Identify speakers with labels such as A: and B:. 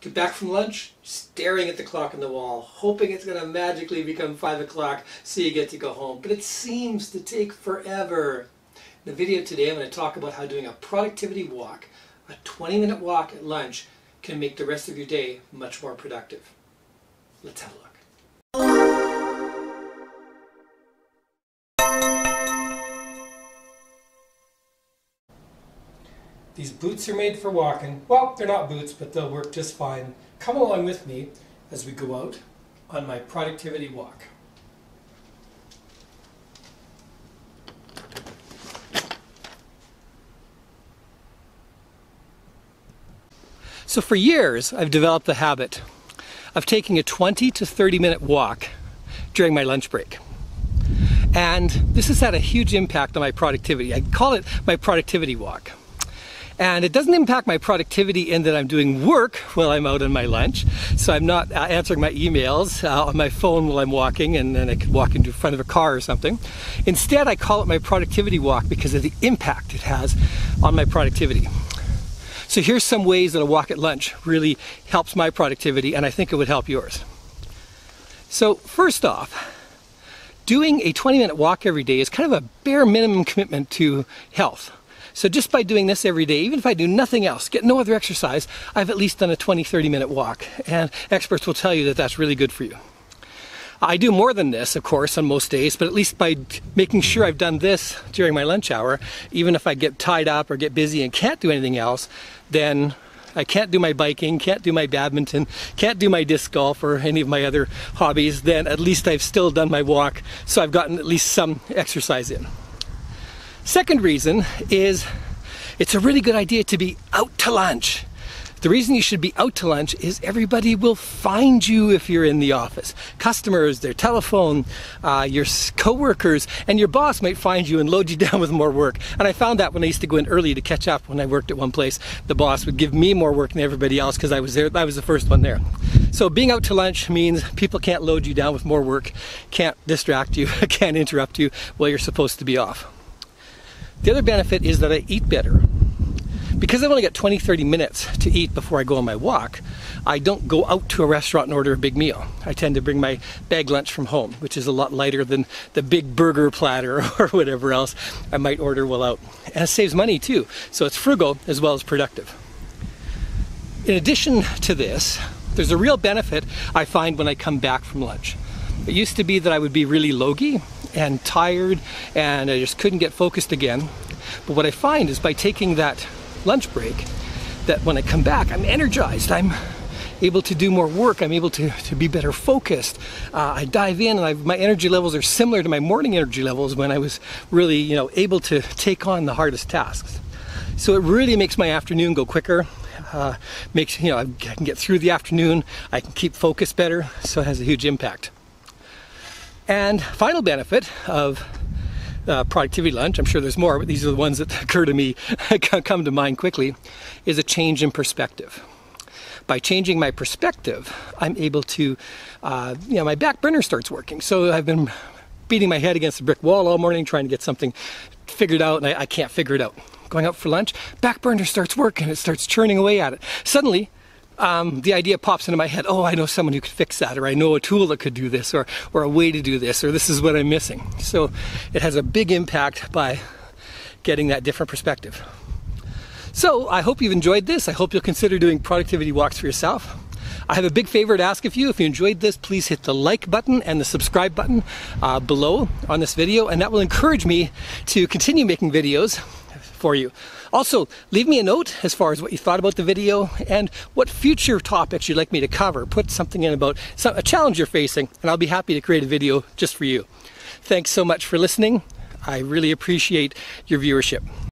A: Get back from lunch, staring at the clock on the wall, hoping it's going to magically become 5 o'clock so you get to go home. But it seems to take forever. In the video today, I'm going to talk about how doing a productivity walk, a 20-minute walk at lunch, can make the rest of your day much more productive. Let's have a look. These boots are made for walking. Well, they're not boots, but they'll work just fine. Come along with me as we go out on my productivity walk. So for years, I've developed the habit of taking a 20 to 30-minute walk during my lunch break. And this has had a huge impact on my productivity. I call it my productivity walk. And it doesn't impact my productivity in that I'm doing work while I'm out on my lunch. So I'm not answering my emails on my phone while I'm walking, and then I could walk into front of a car or something. Instead, I call it my productivity walk because of the impact it has on my productivity. So here's some ways that a walk at lunch really helps my productivity, and I think it would help yours. So first off, doing a 20-minute walk every day is kind of a bare minimum commitment to health. So just by doing this every day, even if I do nothing else, get no other exercise, I've at least done a 20-30-minute walk. And experts will tell you that that's really good for you. I do more than this, of course, on most days, but at least by making sure I've done this during my lunch hour, even if I get tied up or get busy and can't do anything else, then I can't do my biking, can't do my badminton, can't do my disc golf or any of my other hobbies, then at least I've still done my walk, so I've gotten at least some exercise in. Second reason is it's a really good idea to be out to lunch. The reason you should be out to lunch is everybody will find you if you're in the office. Customers, their telephone, your co-workers, and your boss might find you and load you down with more work. And I found that when I used to go in early to catch up when I worked at one place, the boss would give me more work than everybody else because I was there. I was the first one there. So being out to lunch means people can't load you down with more work, can't distract you, can't interrupt you while you're supposed to be off. The other benefit is that I eat better. Because I've only got 20-30 minutes to eat before I go on my walk, I don't go out to a restaurant and order a big meal. I tend to bring my bag lunch from home, which is a lot lighter than the big burger platter or whatever else I might order while out. And it saves money too, so it's frugal as well as productive. In addition to this, there's a real benefit I find when I come back from lunch. It used to be that I would be really logy and tired and I just couldn't get focused again. But what I find is by taking that lunch break, that when I come back, I'm energized. I'm able to do more work. I'm able to be better focused. I dive in and my energy levels are similar to my morning energy levels when I was really, able to take on the hardest tasks. So it really makes my afternoon go quicker. Makes, I can get through the afternoon. I can keep focused better. So it has a huge impact. And final benefit of productivity lunch, I'm sure there's more, but these are the ones that occur to me, come to mind quickly, is a change in perspective. By changing my perspective, I'm able to, my back burner starts working. So I've been beating my head against the brick wall all morning trying to get something figured out, and I can't figure it out. Going out for lunch, back burner starts working, it starts churning away at it. Suddenly, the idea pops into my head, oh, I know someone who could fix that, or I know a tool that could do this, or a way to do this, or this is what I'm missing. So it has a big impact by getting that different perspective. So I hope you've enjoyed this. I hope you'll consider doing productivity walks for yourself. I have a big favor to ask of you. If you enjoyed this, please hit the like button and the subscribe button below on this video, and that will encourage me to continue making videos for you. Also, leave me a note as far as what you thought about the video and what future topics you'd like me to cover. Put something in about a challenge you're facing, and I'll be happy to create a video just for you. Thanks so much for listening. I really appreciate your viewership.